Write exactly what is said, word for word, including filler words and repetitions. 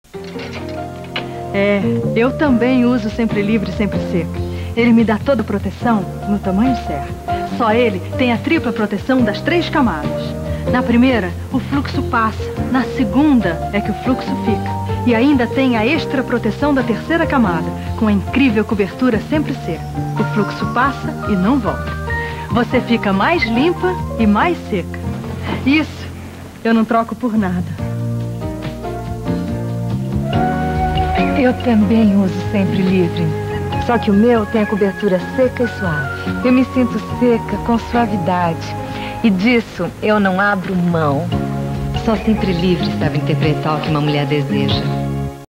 É, eu também uso Sempre Livre, Sempre Seca. Ele me dá toda a proteção no tamanho certo. Só ele tem a tripla proteção das três camadas. Na primeira, o fluxo passa. Na segunda é que o fluxo fica. E ainda tem a extra proteção da terceira camada, com a incrível cobertura Sempre Seca. O fluxo passa e não volta. Você fica mais limpa e mais seca. Isso eu não troco por nada. Eu também uso Sempre Livre. Só que o meu tem a cobertura seca e suave. Eu me sinto seca com suavidade. E disso eu não abro mão. Só Sempre Livre sabe interpretar o que uma mulher deseja.